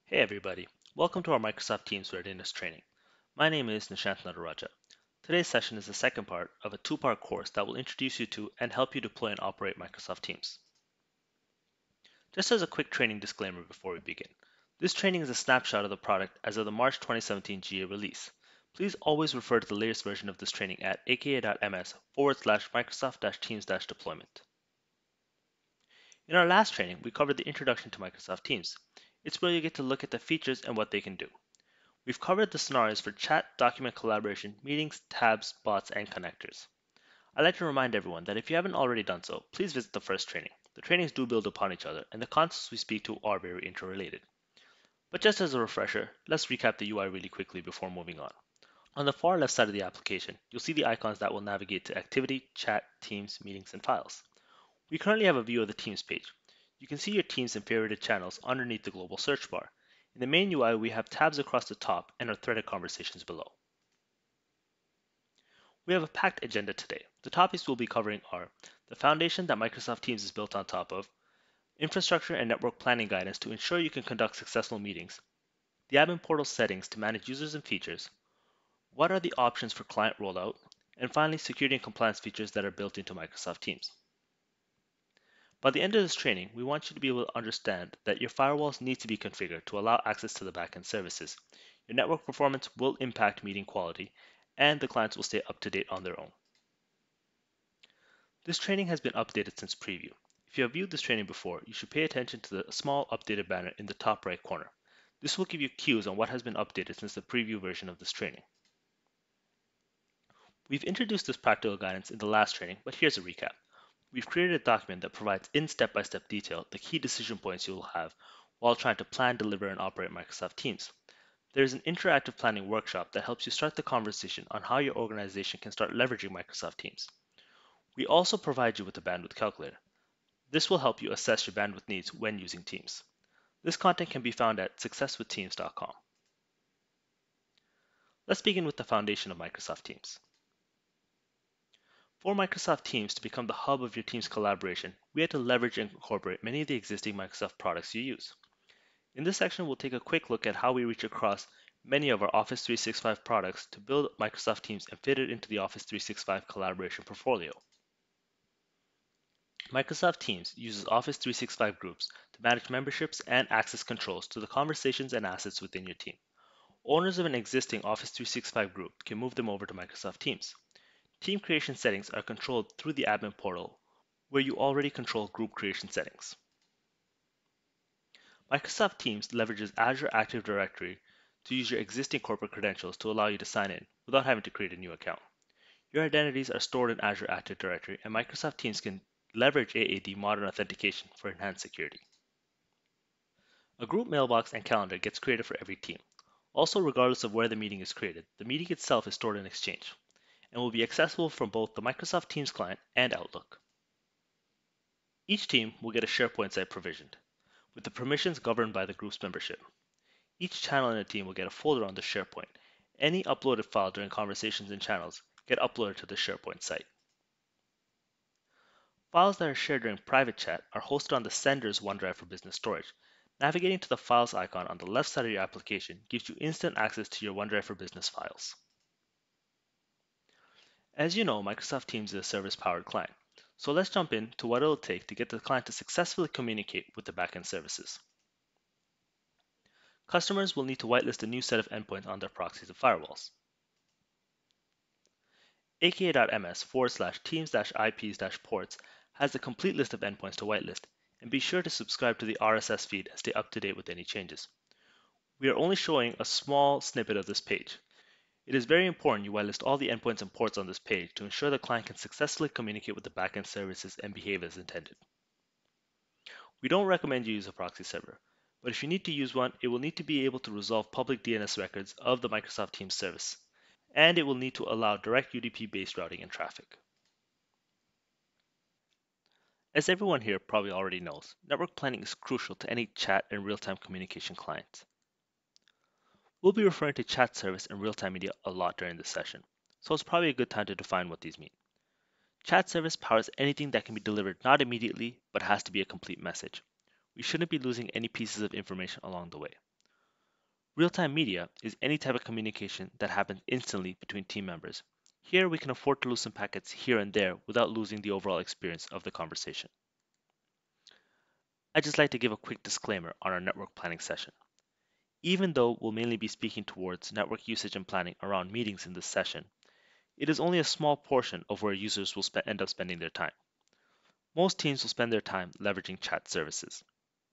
Hey everybody, welcome to our Microsoft Teams Readiness training. My name is Nishant Nataraja. Today's session is the second part of a two-part course that will introduce you to and help you deploy and operate Microsoft Teams. Just as a quick training disclaimer before we begin, this training is a snapshot of the product as of the March 2017 GA release. Please always refer to the latest version of this training at aka.ms/Microsoft-Teams-deployment. In our last training, we covered the introduction to Microsoft Teams. It's where you get to look at the features and what they can do. We've covered the scenarios for chat, document collaboration, meetings, tabs, bots, and connectors. I'd like to remind everyone that if you haven't already done so, please visit the first training. The trainings do build upon each other, and the concepts we speak to are very interrelated. But just as a refresher, let's recap the UI really quickly before moving on. On the far left side of the application, you'll see the icons that will navigate to Activity, Chat, Teams, Meetings, and Files. We currently have a view of the Teams page. You can see your teams and favorited channels underneath the global search bar. In the main UI, we have tabs across the top and our threaded conversations below. We have a packed agenda today. The topics we'll be covering are the foundation that Microsoft Teams is built on top of, infrastructure and network planning guidance to ensure you can conduct successful meetings, the admin portal settings to manage users and features, what are the options for client rollout, and finally, security and compliance features that are built into Microsoft Teams. By the end of this training, we want you to be able to understand that your firewalls need to be configured to allow access to the backend services. Your network performance will impact meeting quality, and the clients will stay up to date on their own. This training has been updated since preview. If you have viewed this training before, you should pay attention to the small updated banner in the top right corner. This will give you cues on what has been updated since the preview version of this training. We've introduced this practical guidance in the last training, but here's a recap. We've created a document that provides in step-by-step detail the key decision points you will have while trying to plan, deliver, and operate Microsoft Teams. There is an interactive planning workshop that helps you start the conversation on how your organization can start leveraging Microsoft Teams. We also provide you with a bandwidth calculator. This will help you assess your bandwidth needs when using Teams. This content can be found at successwithteams.com. Let's begin with the foundation of Microsoft Teams. For Microsoft Teams to become the hub of your team's collaboration, we had to leverage and incorporate many of the existing Microsoft products you use. In this section, we'll take a quick look at how we reach across many of our Office 365 products to build Microsoft Teams and fit it into the Office 365 collaboration portfolio. Microsoft Teams uses Office 365 groups to manage memberships and access controls to the conversations and assets within your team. Owners of an existing Office 365 group can move them over to Microsoft Teams. Team creation settings are controlled through the admin portal, where you already control group creation settings. Microsoft Teams leverages Azure Active Directory to use your existing corporate credentials to allow you to sign in without having to create a new account. Your identities are stored in Azure Active Directory, and Microsoft Teams can leverage AAD modern authentication for enhanced security. A group mailbox and calendar gets created for every team. Also, regardless of where the meeting is created, the meeting itself is stored in Exchange and will be accessible from both the Microsoft Teams client and Outlook. Each team will get a SharePoint site provisioned, with the permissions governed by the group's membership. Each channel in a team will get a folder on the SharePoint. Any uploaded file during conversations in channels get uploaded to the SharePoint site. Files that are shared during private chat are hosted on the sender's OneDrive for Business storage. Navigating to the Files icon on the left side of your application gives you instant access to your OneDrive for Business files. As you know, Microsoft Teams is a service-powered client. So let's jump into what it'll take to get the client to successfully communicate with the backend services. Customers will need to whitelist a new set of endpoints on their proxies and firewalls. aka.ms/teams-ips-ports has the complete list of endpoints to whitelist, and be sure to subscribe to the RSS feed and stay up to date with any changes. We are only showing a small snippet of this page. It is very important you whitelist all the endpoints and ports on this page to ensure the client can successfully communicate with the backend services and behave as intended. We don't recommend you use a proxy server, but if you need to use one, it will need to be able to resolve public DNS records of the Microsoft Teams service, and it will need to allow direct UDP-based routing and traffic. As everyone here probably already knows, network planning is crucial to any chat and real-time communication client. We'll be referring to chat service and real-time media a lot during this session, so it's probably a good time to define what these mean. Chat service powers anything that can be delivered not immediately, but has to be a complete message. We shouldn't be losing any pieces of information along the way. Real-time media is any type of communication that happens instantly between team members. Here we can afford to lose some packets here and there without losing the overall experience of the conversation. I'd just like to give a quick disclaimer on our network planning session. Even though we'll mainly be speaking towards network usage and planning around meetings in this session, it is only a small portion of where users will end up spending their time. Most teams will spend their time leveraging chat services.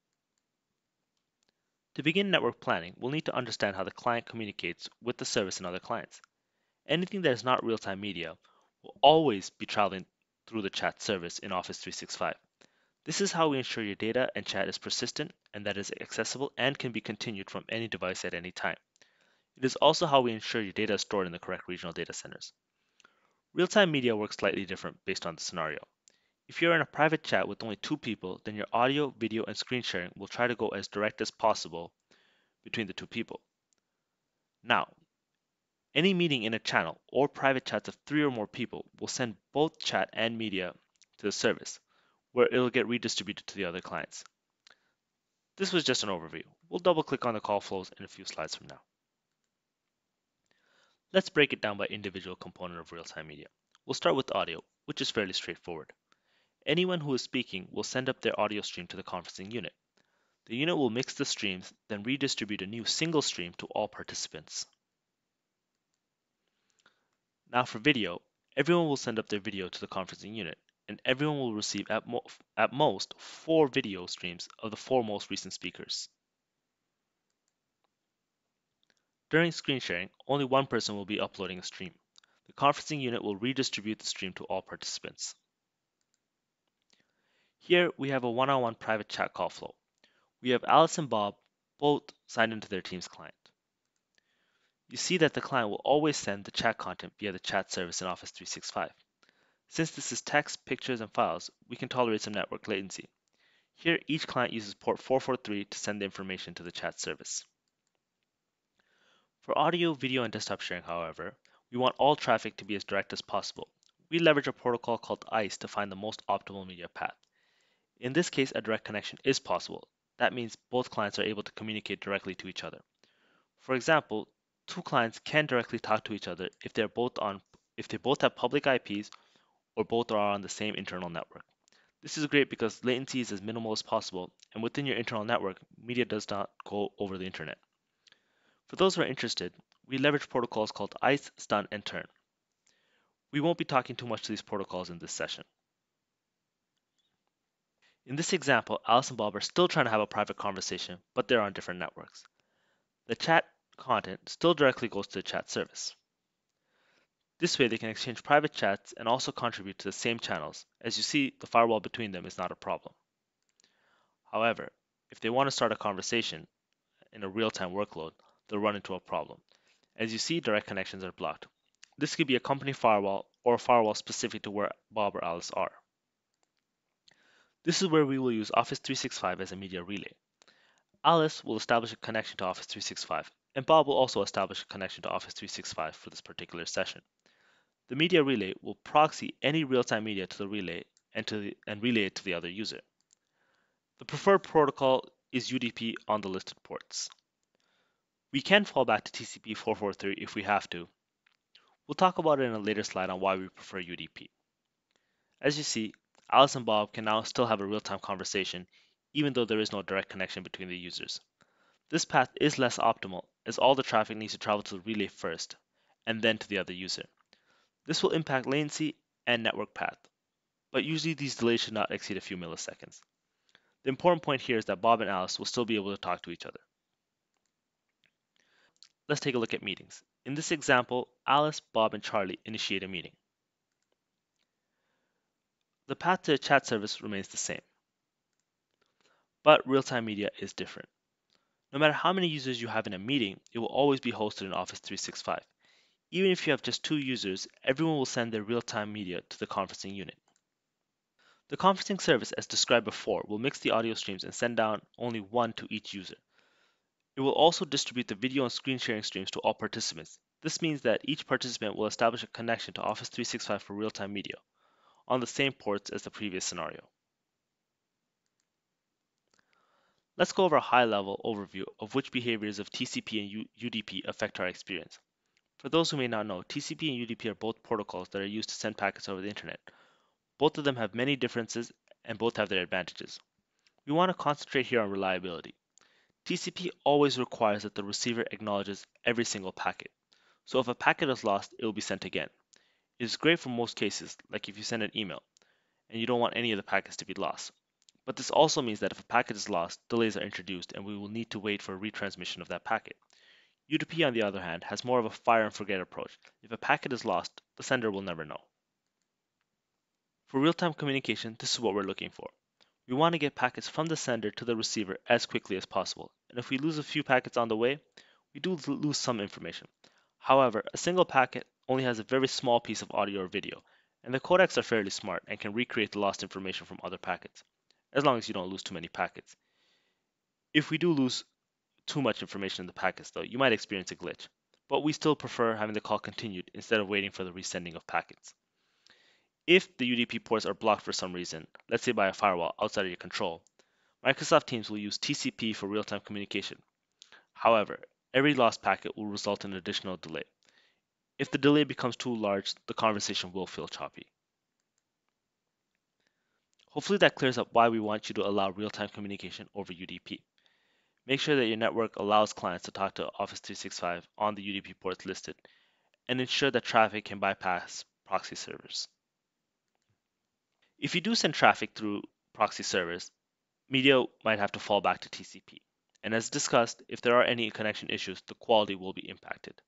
To begin network planning, we'll need to understand how the client communicates with the service and other clients. Anything that is not real-time media will always be traveling through the chat service in Office 365. This is how we ensure your data and chat is persistent and that it is accessible and can be continued from any device at any time. It is also how we ensure your data is stored in the correct regional data centers. Real-time media works slightly different based on the scenario. If you're in a private chat with only two people, then your audio, video, and screen sharing will try to go as direct as possible between the two people. Now, any meeting in a channel or private chats of three or more people will send both chat and media to the service, where it'll get redistributed to the other clients. This was just an overview. We'll double click on the call flows in a few slides from now. Let's break it down by individual component of real-time media. We'll start with audio, which is fairly straightforward. Anyone who is speaking will send up their audio stream to the conferencing unit. The unit will mix the streams, then redistribute a new single stream to all participants. Now for video, everyone will send up their video to the conferencing unit, and everyone will receive at most 4 video streams of the 4 most recent speakers. During screen sharing, only one person will be uploading a stream. The conferencing unit will redistribute the stream to all participants. Here we have a one-on-one private chat call flow. We have Alice and Bob both signed into their Teams client. You see that the client will always send the chat content via the chat service in Office 365. Since this is text, pictures, and files, we can tolerate some network latency. Here, each client uses port 443 to send the information to the chat service. For audio, video, and desktop sharing, however, we want all traffic to be as direct as possible. We leverage a protocol called ICE to find the most optimal media path. In this case, a direct connection is possible. That means both clients are able to communicate directly to each other. For example, two clients can directly talk to each other if they both have public IPs or both are on the same internal network. This is great because latency is as minimal as possible, and within your internal network, media does not go over the internet. For those who are interested, we leverage protocols called ICE, Stun, and Turn. We won't be talking too much to these protocols in this session. In this example, Alice and Bob are still trying to have a private conversation, but they're on different networks. The chat content still directly goes to the chat service. This way they can exchange private chats and also contribute to the same channels. As you see, the firewall between them is not a problem. However, if they want to start a conversation in a real-time workload, they'll run into a problem. As you see, direct connections are blocked. This could be a company firewall or a firewall specific to where Bob or Alice are. This is where we will use Office 365 as a media relay. Alice will establish a connection to Office 365, and Bob will also establish a connection to Office 365 for this particular session. The media relay will proxy any real-time media to the relay and relay it to the other user. The preferred protocol is UDP on the listed ports. We can fall back to TCP 443 if we have to. We'll talk about it in a later slide on why we prefer UDP. As you see, Alice and Bob can now still have a real-time conversation even though there is no direct connection between the users. This path is less optimal as all the traffic needs to travel to the relay first and then to the other user. This will impact latency and network path, but usually these delays should not exceed a few milliseconds. The important point here is that Bob and Alice will still be able to talk to each other. Let's take a look at meetings. In this example, Alice, Bob, and Charlie initiate a meeting. The path to the chat service remains the same, but real-time media is different. No matter how many users you have in a meeting, it will always be hosted in Office 365. Even if you have just 2 users, everyone will send their real-time media to the conferencing unit. The conferencing service, as described before, will mix the audio streams and send down only one to each user. It will also distribute the video and screen sharing streams to all participants. This means that each participant will establish a connection to Office 365 for real-time media on the same ports as the previous scenario. Let's go over a high-level overview of which behaviors of TCP and UDP affect our experience. For those who may not know, TCP and UDP are both protocols that are used to send packets over the internet. Both of them have many differences and both have their advantages. We want to concentrate here on reliability. TCP always requires that the receiver acknowledges every single packet. So if a packet is lost, it will be sent again. It is great for most cases, like if you send an email and you don't want any of the packets to be lost. But this also means that if a packet is lost, delays are introduced and we will need to wait for a retransmission of that packet. UDP, on the other hand, has more of a fire and forget approach. If a packet is lost, the sender will never know. For real-time communication, this is what we're looking for. We want to get packets from the sender to the receiver as quickly as possible, and if we lose a few packets on the way, we do lose some information. However, a single packet only has a very small piece of audio or video, and the codecs are fairly smart and can recreate the lost information from other packets, as long as you don't lose too many packets. If we do lose too much information in the packets though, you might experience a glitch, but we still prefer having the call continued instead of waiting for the resending of packets. If the UDP ports are blocked for some reason, let's say by a firewall outside of your control, Microsoft Teams will use TCP for real-time communication. However, every lost packet will result in an additional delay. If the delay becomes too large, the conversation will feel choppy. Hopefully that clears up why we want you to allow real-time communication over UDP. Make sure that your network allows clients to talk to Office 365 on the UDP ports listed, and ensure that traffic can bypass proxy servers. If you do send traffic through proxy servers, media might have to fall back to TCP. And as discussed, if there are any connection issues, the quality will be impacted.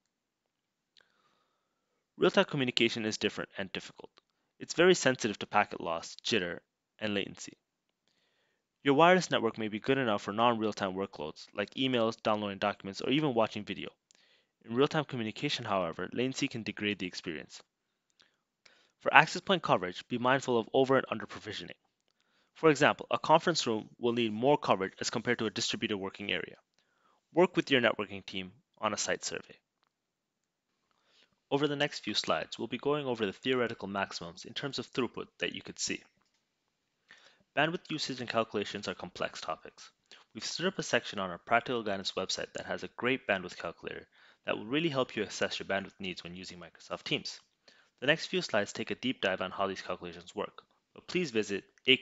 Real-time communication is different and difficult. It's very sensitive to packet loss, jitter, and latency. Your wireless network may be good enough for non-real-time workloads, like emails, downloading documents, or even watching video. In real-time communication, however, latency can degrade the experience. For access point coverage, be mindful of over and under provisioning. For example, a conference room will need more coverage as compared to a distributed working area. Work with your networking team on a site survey. Over the next few slides, we'll be going over the theoretical maximums in terms of throughput that you could see. Bandwidth usage and calculations are complex topics. We've stood up a section on our Practical Guidance website that has a great bandwidth calculator that will really help you assess your bandwidth needs when using Microsoft Teams. The next few slides take a deep dive on how these calculations work, but please visit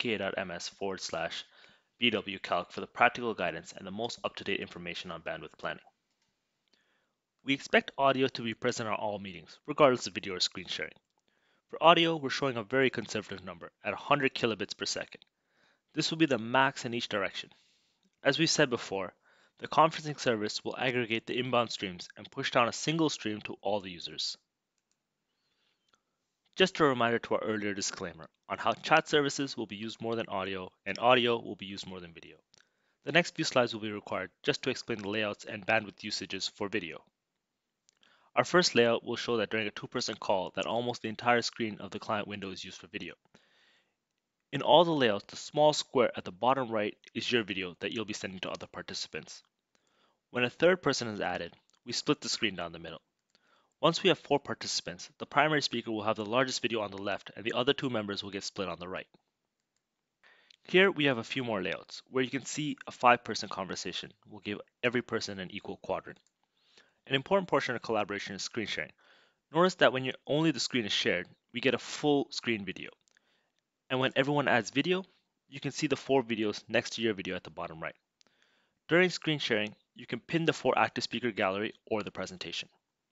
aka.ms/bwcalc for the practical guidance and the most up-to-date information on bandwidth planning. We expect audio to be present on all meetings, regardless of video or screen sharing. For audio, we're showing a very conservative number at 100 kilobits per second. This will be the max in each direction. As we said before, the conferencing service will aggregate the inbound streams and push down a single stream to all the users. Just a reminder to our earlier disclaimer on how chat services will be used more than audio and audio will be used more than video. The next few slides will be required just to explain the layouts and bandwidth usages for video. Our first layout will show that during a two-person call that almost the entire screen of the client window is used for video. In all the layouts, the small square at the bottom right is your video that you'll be sending to other participants. When a third person is added, we split the screen down the middle. Once we have 4 participants, the primary speaker will have the largest video on the left and the other 2 members will get split on the right. Here we have a few more layouts, where you can see a 5-person conversation will give every person an equal quadrant. An important portion of collaboration is screen sharing. Notice that when only the screen is shared, we get a full screen video. And when everyone adds video, you can see the 4 videos next to your video at the bottom right. During screen sharing, you can pin the 4 active speaker gallery or the presentation.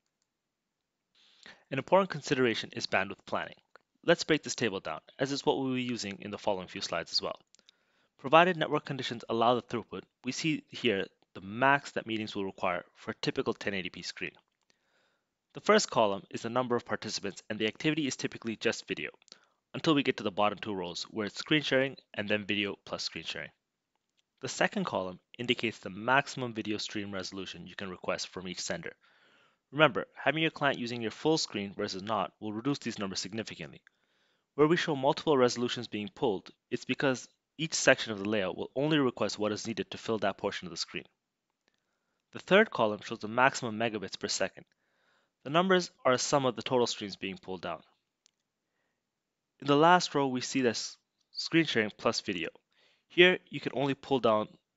An important consideration is bandwidth planning. Let's break this table down, as is what we'll be using in the following few slides as well. Provided network conditions allow the throughput, we see here the max that meetings will require for a typical 1080p screen. The first column is the number of participants and the activity is typically just video, until we get to the bottom 2 rows where it's screen sharing and then video plus screen sharing. The second column indicates the maximum video stream resolution you can request from each sender. Remember, having your client using your full screen versus not will reduce these numbers significantly. Where we show multiple resolutions being pulled, it's because each section of the layout will only request what is needed to fill that portion of the screen. The third column shows the maximum megabits per second. The numbers are a sum of the total streams being pulled down. In the last row, we see this screen sharing plus video. Here, you can only pull down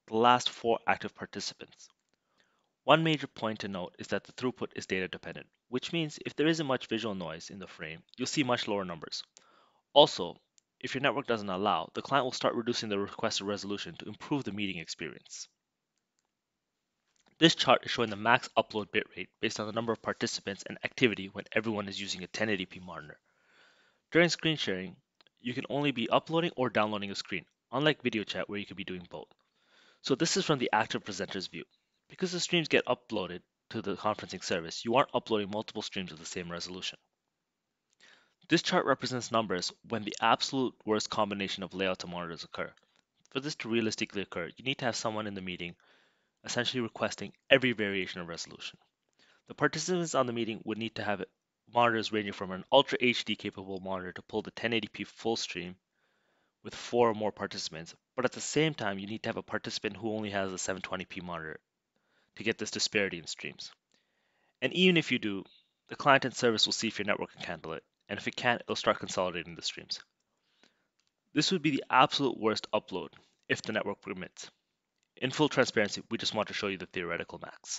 the last 4 active participants. One major point to note is that the throughput is data dependent, which means if there isn't much visual noise in the frame, you'll see much lower numbers. Also, if your network doesn't allow, the client will start reducing the requested resolution to improve the meeting experience. This chart is showing the max upload bitrate based on the number of participants and activity when everyone is using a 1080p monitor. During screen sharing, you can only be uploading or downloading a screen, unlike video chat where you could be doing both. So this is from the active presenter's view. Because the streams get uploaded to the conferencing service, you aren't uploading multiple streams of the same resolution. This chart represents numbers when the absolute worst combination of layouts and monitors occur. For this to realistically occur, you need to have someone in the meeting essentially requesting every variation of resolution. The participants on the meeting would need to have monitors ranging from an Ultra HD capable monitor to pull the 1080p full stream with 4 or more participants, but at the same time you need to have a participant who only has a 720p monitor to get this disparity in streams. And even if you do, the client and service will see if your network can handle it, and if it can't, it'll start consolidating the streams. This would be the absolute worst upload if the network permits. In full transparency, we just want to show you the theoretical max.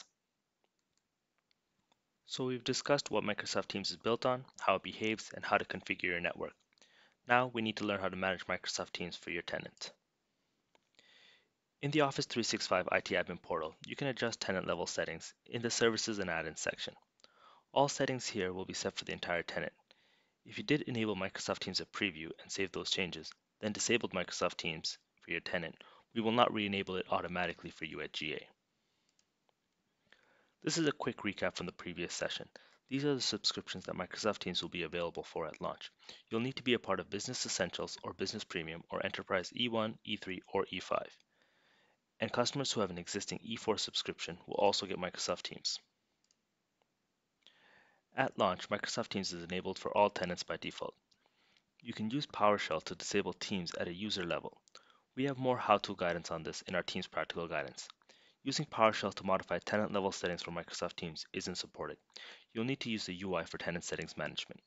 So we've discussed what Microsoft Teams is built on, how it behaves, and how to configure your network. Now we need to learn how to manage Microsoft Teams for your tenant. In the Office 365 IT Admin portal, you can adjust tenant level settings in the Services and Add-ins section. All settings here will be set for the entire tenant. If you did enable Microsoft Teams at preview and save those changes, then disabled Microsoft Teams for your tenant, we will not re-enable it automatically for you at GA. This is a quick recap from the previous session. These are the subscriptions that Microsoft Teams will be available for at launch. You'll need to be a part of Business Essentials or Business Premium or Enterprise E1, E3, or E5. And customers who have an existing E4 subscription will also get Microsoft Teams. At launch, Microsoft Teams is enabled for all tenants by default. You can use PowerShell to disable Teams at a user level. We have more how-to guidance on this in our Teams Practical Guidance. Using PowerShell to modify tenant level settings for Microsoft Teams isn't supported. You'll need to use the UI for tenant settings management.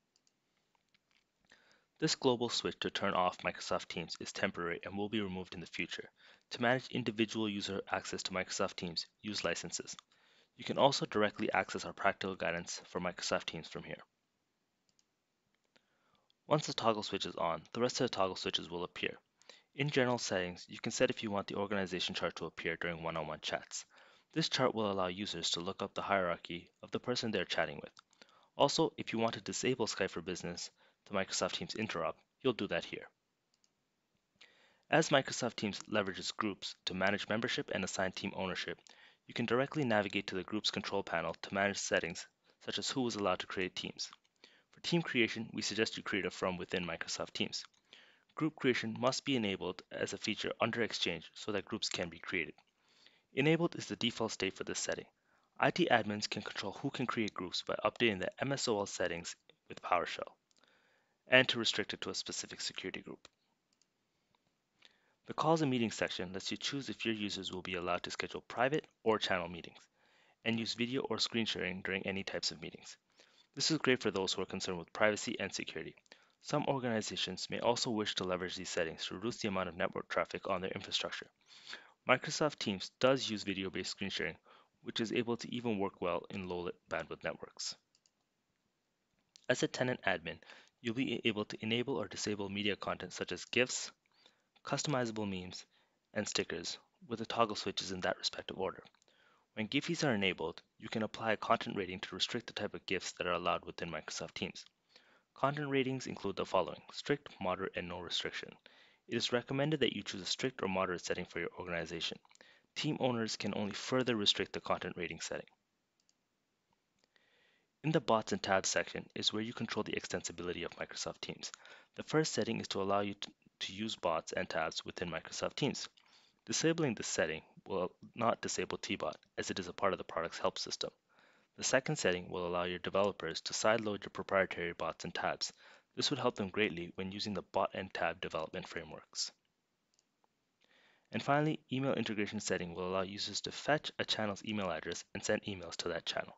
This global switch to turn off Microsoft Teams is temporary and will be removed in the future. To manage individual user access to Microsoft Teams, use licenses. You can also directly access our practical guidance for Microsoft Teams from here. Once the toggle switch is on, the rest of the toggle switches will appear. In general settings, you can set if you want the organization chart to appear during one-on-one chats. This chart will allow users to look up the hierarchy of the person they're chatting with. Also, if you want to disable Skype for Business to Microsoft Teams Interop, you'll do that here. As Microsoft Teams leverages groups to manage membership and assign team ownership, you can directly navigate to the group's control panel to manage settings such as who is allowed to create teams. For team creation, we suggest you create a from within Microsoft Teams. Group creation must be enabled as a feature under Exchange so that groups can be created. Enabled is the default state for this setting. IT admins can control who can create groups by updating the MSOL settings with PowerShell, and to restrict it to a specific security group. The Calls and Meetings section lets you choose if your users will be allowed to schedule private or channel meetings, and use video or screen sharing during any types of meetings. This is great for those who are concerned with privacy and security. Some organizations may also wish to leverage these settings to reduce the amount of network traffic on their infrastructure. Microsoft Teams does use video-based screen sharing, which is able to even work well in low bandwidth networks. As a tenant admin, you'll be able to enable or disable media content such as GIFs, customizable memes, and stickers, with the toggle switches in that respective order. When GIFs are enabled, you can apply a content rating to restrict the type of GIFs that are allowed within Microsoft Teams. Content ratings include the following: strict, moderate, and no restriction. It is recommended that you choose a strict or moderate setting for your organization. Team owners can only further restrict the content rating setting. In the Bots and Tabs section is where you control the extensibility of Microsoft Teams. The first setting is to allow you to use bots and tabs within Microsoft Teams. Disabling this setting will not disable Tbot, as it is a part of the product's help system. The second setting will allow your developers to sideload your proprietary bots and tabs. This would help them greatly when using the bot and tab development frameworks. And finally, email integration setting will allow users to fetch a channel's email address and send emails to that channel.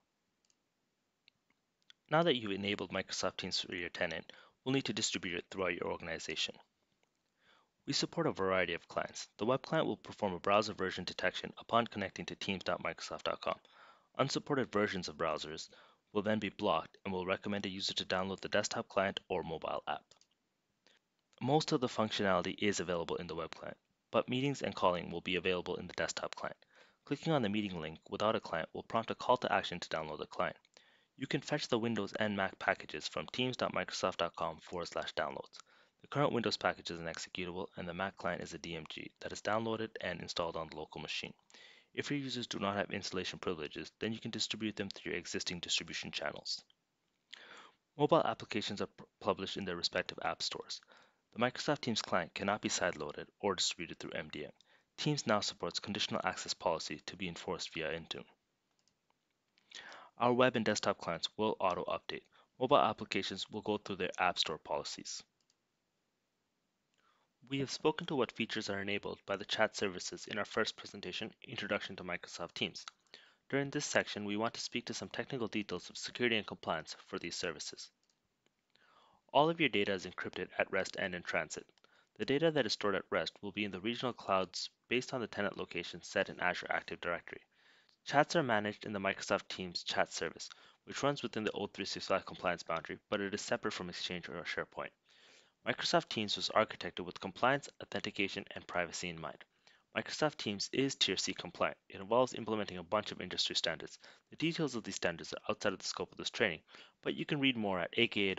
Now that you've enabled Microsoft Teams for your tenant, we'll need to distribute it throughout your organization. We support a variety of clients. The web client will perform a browser version detection upon connecting to teams.microsoft.com. Unsupported versions of browsers will then be blocked and will recommend a user to download the desktop client or mobile app. Most of the functionality is available in the web client, but meetings and calling will be available in the desktop client. Clicking on the meeting link without a client will prompt a call to action to download the client. You can fetch the Windows and Mac packages from teams.microsoft.com/downloads. The current Windows package is an executable, and the Mac client is a DMG that is downloaded and installed on the local machine. If your users do not have installation privileges, then you can distribute them through your existing distribution channels. Mobile applications are published in their respective app stores. The Microsoft Teams client cannot be sideloaded or distributed through MDM. Teams now supports conditional access policy to be enforced via Intune. Our web and desktop clients will auto-update. Mobile applications will go through their App Store policies. We have spoken to what features are enabled by the chat services in our first presentation, Introduction to Microsoft Teams. During this section, we want to speak to some technical details of security and compliance for these services. All of your data is encrypted at rest and in transit. The data that is stored at rest will be in the regional clouds based on the tenant location set in Azure Active Directory. Chats are managed in the Microsoft Teams chat service, which runs within the O365 compliance boundary, but it is separate from Exchange or SharePoint. Microsoft Teams was architected with compliance, authentication, and privacy in mind. Microsoft Teams is Tier C compliant. It involves implementing a bunch of industry standards. The details of these standards are outside of the scope of this training, but you can read more at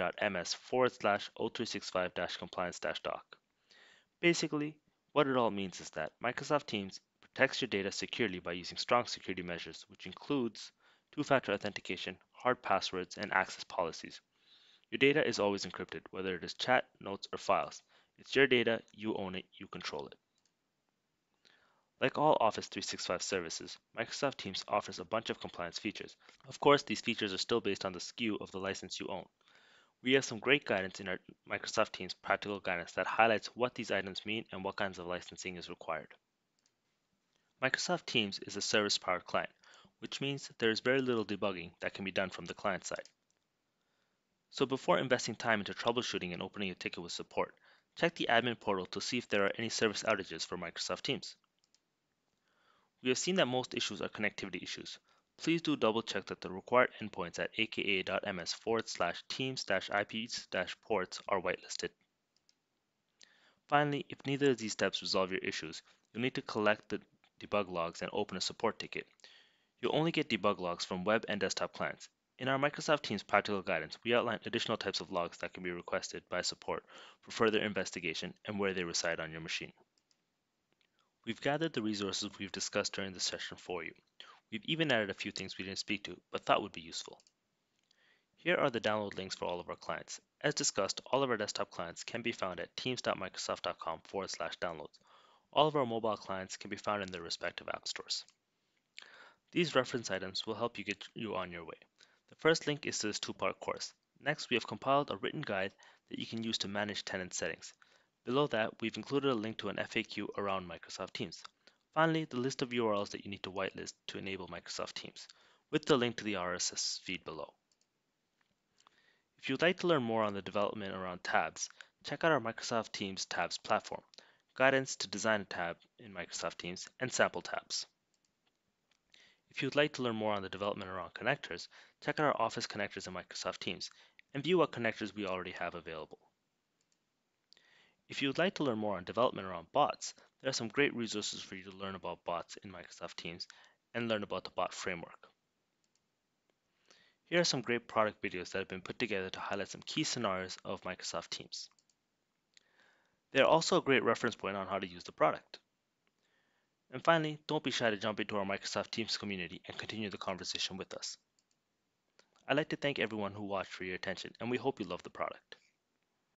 aka.ms/O365-compliance-doc. Basically, what it all means is that Microsoft Teams protects your data securely by using strong security measures, which includes two-factor authentication, hard passwords, and access policies. Your data is always encrypted, whether it is chat, notes, or files. It's your data, you own it, you control it. Like all Office 365 services, Microsoft Teams offers a bunch of compliance features. Of course, these features are still based on the SKU of the license you own. We have some great guidance in our Microsoft Teams practical guidance that highlights what these items mean and what kinds of licensing is required. Microsoft Teams is a service-powered client, which means there is very little debugging that can be done from the client side. So before investing time into troubleshooting and opening a ticket with support, check the admin portal to see if there are any service outages for Microsoft Teams. We have seen that most issues are connectivity issues. Please do double check that the required endpoints at aka.ms/teams-ips-ports are whitelisted. Finally, if neither of these steps resolve your issues, you'll need to collect the debug logs and open a support ticket. You'll only get debug logs from web and desktop clients. In our Microsoft Teams practical guidance, we outline additional types of logs that can be requested by support for further investigation and where they reside on your machine. We've gathered the resources we've discussed during this session for you. We've even added a few things we didn't speak to, but thought would be useful. Here are the download links for all of our clients. As discussed, all of our desktop clients can be found at teams.microsoft.com/downloads. All of our mobile clients can be found in their respective app stores. These reference items will help you get you on your way. The first link is to this two-part course. Next, we have compiled a written guide that you can use to manage tenant settings. Below that, we've included a link to an FAQ around Microsoft Teams. Finally, the list of URLs that you need to whitelist to enable Microsoft Teams, with the link to the RSS feed below. If you'd like to learn more on the development around tabs, check out our Microsoft Teams tabs platform, guidance to design a tab in Microsoft Teams, and sample tabs. If you'd like to learn more on the development around connectors, check out our Office connectors in Microsoft Teams, and view what connectors we already have available. If you would like to learn more on development around bots, there are some great resources for you to learn about bots in Microsoft Teams and learn about the bot framework. Here are some great product videos that have been put together to highlight some key scenarios of Microsoft Teams. They are also a great reference point on how to use the product. And finally, don't be shy to jump into our Microsoft Teams community and continue the conversation with us. I'd like to thank everyone who watched for your attention, and we hope you love the product.